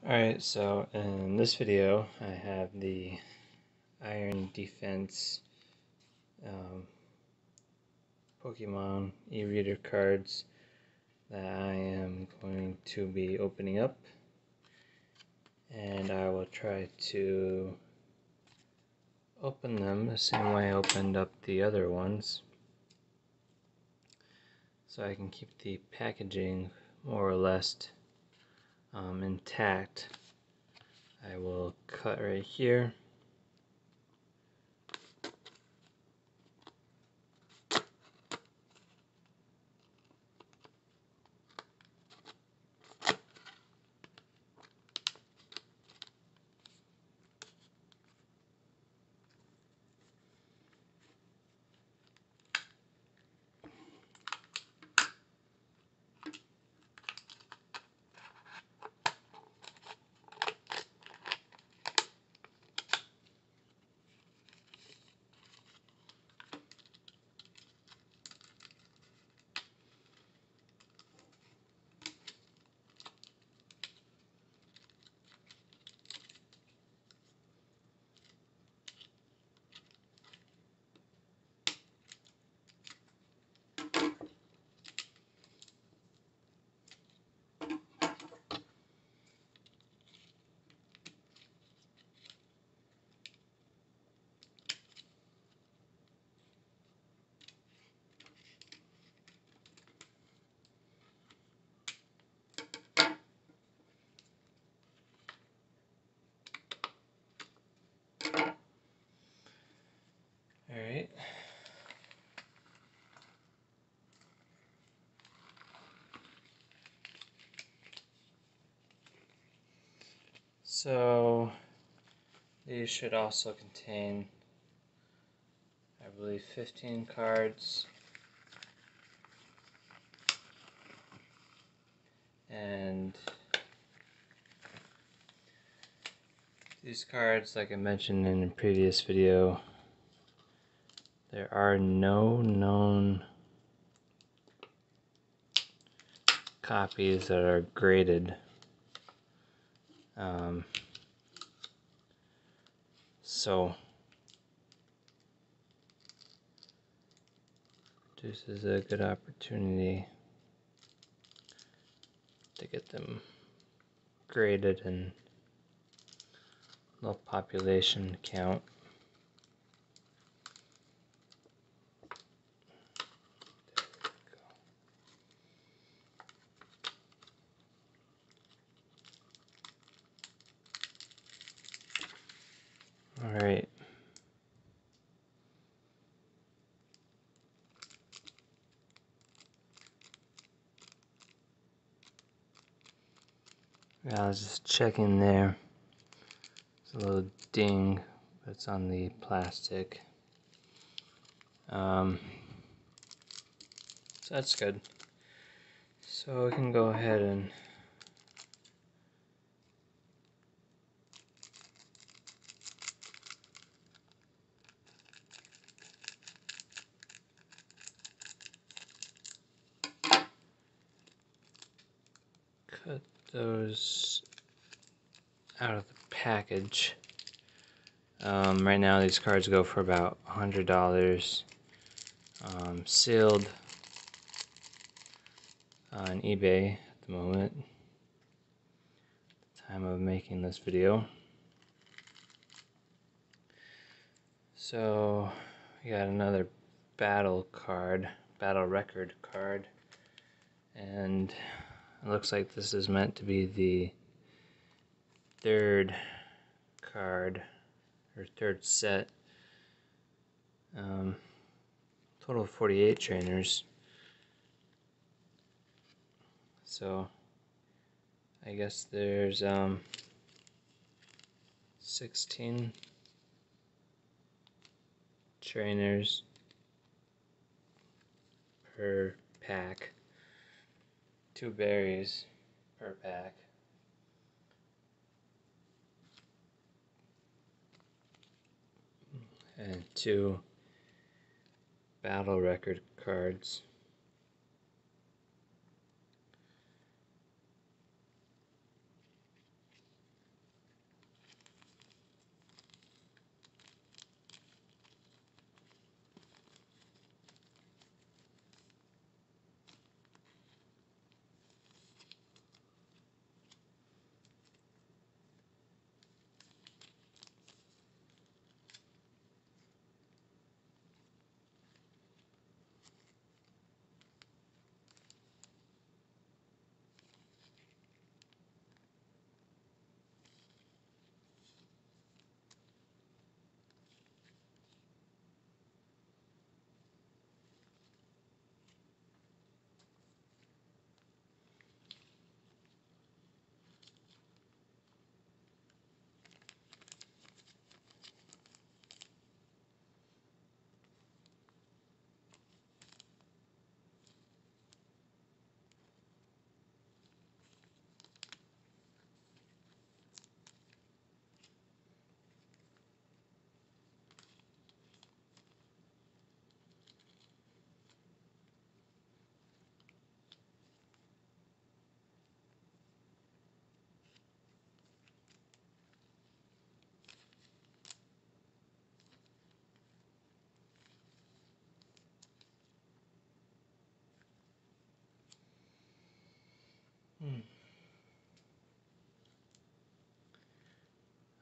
Alright, so in this video I have the Iron Defense Pokemon e-reader cards that I am going to be opening up, and I will try to open them the same way I opened up the other ones so I can keep the packaging more or less intact. I will cut right here. Alright. So these should also contain, I believe, 15 cards, and these cards, like I mentioned in a previous video, there are no known copies that are graded. So this is a good opportunity to get them graded and low population count. Alright. I was just checking there. There's a little ding that's on the plastic. So that's good. So we can go ahead and cut those out of the package. Right now these cards go for about $100, sealed on eBay at the moment, at the time of making this video. So we got another battle record card, and it looks like this is meant to be the third card, or third set. Total of 48 trainers. So I guess there's 16 trainers per pack, 2 berries per pack. And 2 battle record cards.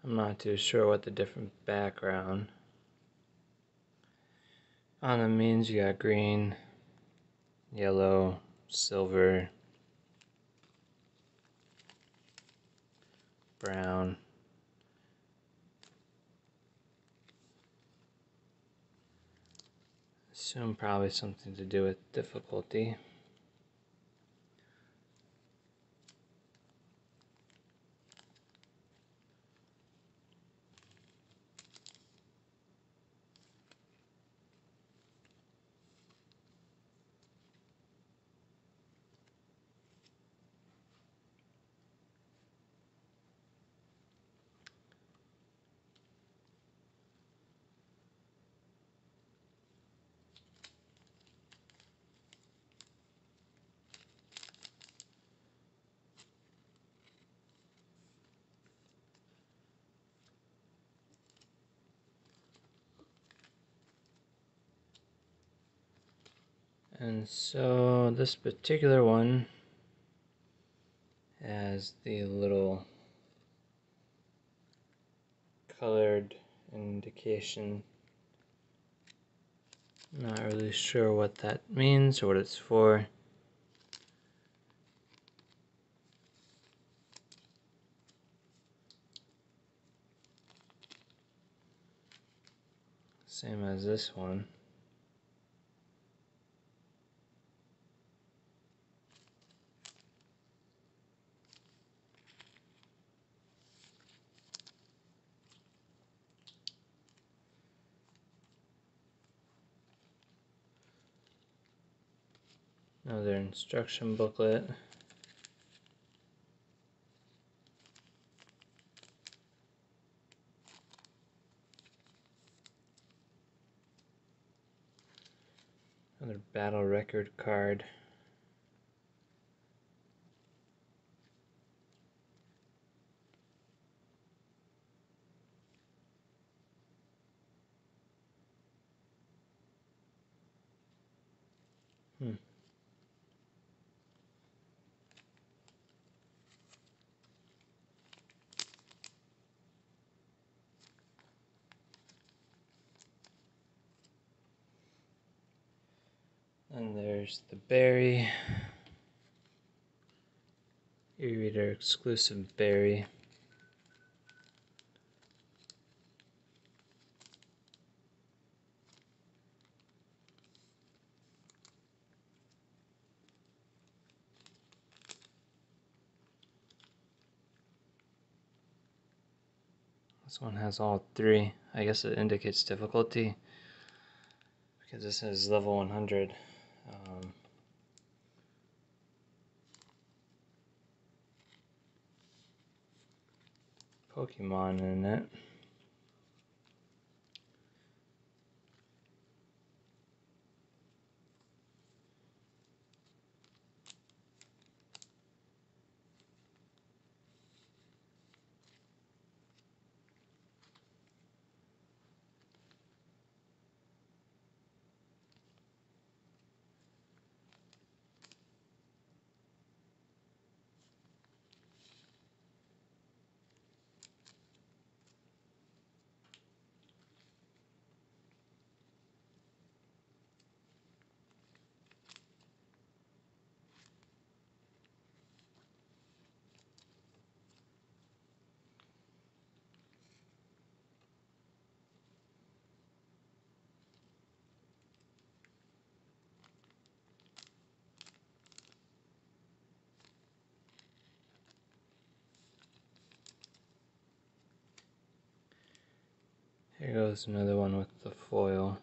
I'm not too sure what the different background on them means. You got green, yellow, silver, brown. Assume probably something to do with difficulty. And so this particular one has the little colored indication. Not really sure what that means or what it's for. Same as this one. Another instruction booklet. Another battle record card. And there's the berry. E-reader exclusive berry. This one has all three. I guess it indicates difficulty because this is level 100. Pokemon in it. Here goes another one with the foil.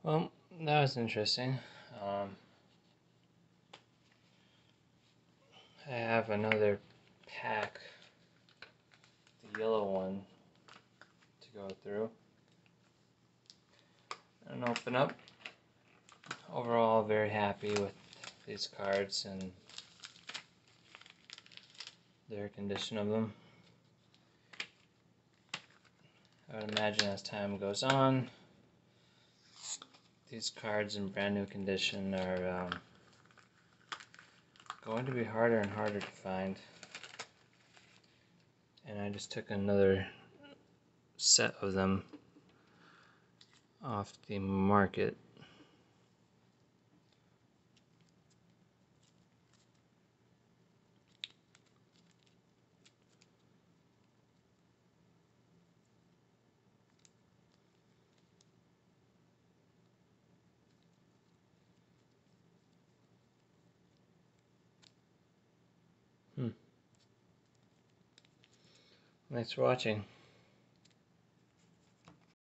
Well, that was interesting. I have another pack, the yellow one, to go through and open up. Overall, very happy with these cards and their condition of them. I would imagine as time goes on, these cards in brand new condition are going to be harder and harder to find. And I just took another set of them off the market. Thanks for watching.